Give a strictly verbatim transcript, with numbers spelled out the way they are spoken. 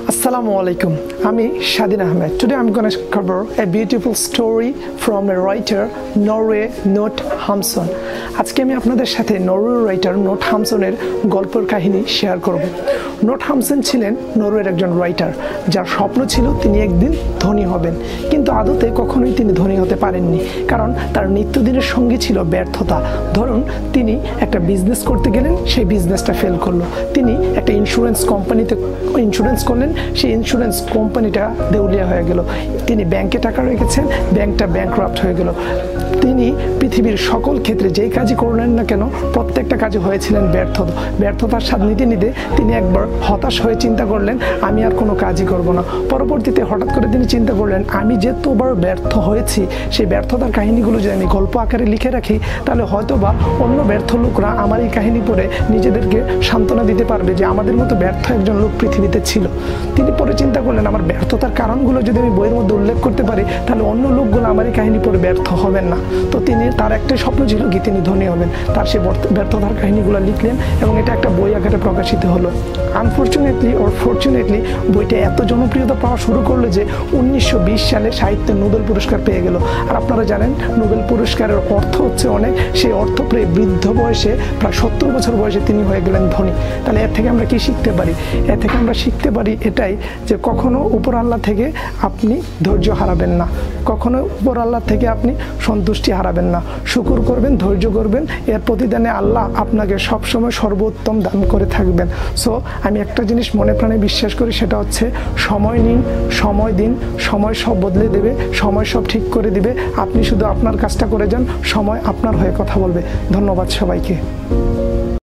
Assalamu alaikum. I'm Shadin Ahmed. Today I'm going to cover a beautiful story from a writer, Norway Knut Hamsun. আজকে আমি আপনাদের সাথে নরওয়ের writer note হামসনের গল্পের কাহিনী শেয়ার করব। নোট হামসন ছিলেন নরওয়ের একজন রাইটার, যার স্বপ্ন ছিল তিনি একদিন ধনী হবেন, কিন্তু আদতে কখনোই তিনি ধনী হতে পারেননি, কারণ তার নিত্যদিনের সঙ্গী ছিল ব্যর্থতা। ধরুন, তিনি একটা বিজনেস করতে গেলেন, সেই বিজনেসটা ফেল করলো। তিনি একটা ইন্স্যুরেন্স কোম্পানিতে ইন্স্যুরেন্স করলেন, সেই ইন্স্যুরেন্স কোম্পানিটা দেউলিয়া হয়ে গেল। তিনি ব্যাংকে টাকা রেখেছেন, ব্যাংকটা ব্যাংকরাপ্ট হয়ে গেল। তিনি পৃথিবীর সকল ক্ষেত্রে যেই কাজই করলেন না কেন, প্রত্যেকটা কাজে হয়েছিলেন ব্যর্থ। ব্যর্থতার স্বাদ নিতে নিতে তিনি একবার হতাশ হয়ে চিন্তা করলেন, আমি আর কোনো কাজই করব না। পরবর্তীতে হঠাৎ করে তিনি চিন্তা করলেন, আমি যেতবার ব্যর্থ হয়েছি, সেই ব্যর্থতার কাহিনীগুলো যদি আমি গল্প আকারে লিখে রাখি, তাহলে হয়তো বা অন্য ব্যর্থ লোকরা আমার এই কাহিনী পড়ে নিজেদেরকে সান্ত্বনা দিতে পারবে যে আমাদের মতো ব্যর্থ একজন লোক পৃথিবীতে ছিল। তিনি পরে চিন্তা করলেন, আমার ব্যর্থতার কারণগুলো যদি আমি বইয়ের মধ্যে উল্লেখ করতে পারি, তাহলে অন্য লোকগুলো আমার এই কাহিনী পড়ে ব্যর্থ হবেন না। তো তিনি, তার একটাই স্বপ্ন ছিল কি তিনি ধনী হবেন। তার সে ব্যর্থতার কাহিনীগুলো লিখলেন এবং এটা একটা বই আকারে প্রকাশিত হলো। আনফর্চুনেটলি ওর ফর্চুনেটলি বইটা এত জনপ্রিয়তা পাওয়া শুরু করলো যে উনিশশো বিশ সালে সাহিত্যে নোবেল পুরস্কার পেয়ে গেল। আর আপনারা জানেন, নোবেল পুরস্কারের অর্থ হচ্ছে অনেক। সেই অর্থ পেয়ে বৃদ্ধ বয়সে, প্রায় সত্তর বছর বয়সে তিনি হয়ে গেলেন ধনী। তাহলে এর থেকে আমরা কি শিখতে পারি? এর থেকে আমরা শিখতে পারি এটাই যে কখনো উপর আল্লাহ থেকে আপনি ধৈর্য হারাবেন না, কখনো উপর আল্লাহ থেকে আপনি সন্তুষ্টি হারাবেন না। শুকর করবেন, ধৈর্য করবেন, এর প্রতিদানে আল্লাহ আপনাকে সবসময় সর্বোত্তম দান করে থাকবেন। সো আমি একটা জিনিস মনে প্রাণে বিশ্বাস করি, সেটা হচ্ছে সময় নিন, সময় দিন, সময় সব বদলে দেবে, সময় সব ঠিক করে দিবে। আপনি শুধু আপনার কাজটা করে যান, সময় আপনার হয়ে কথা বলবে। ধন্যবাদ সবাইকে।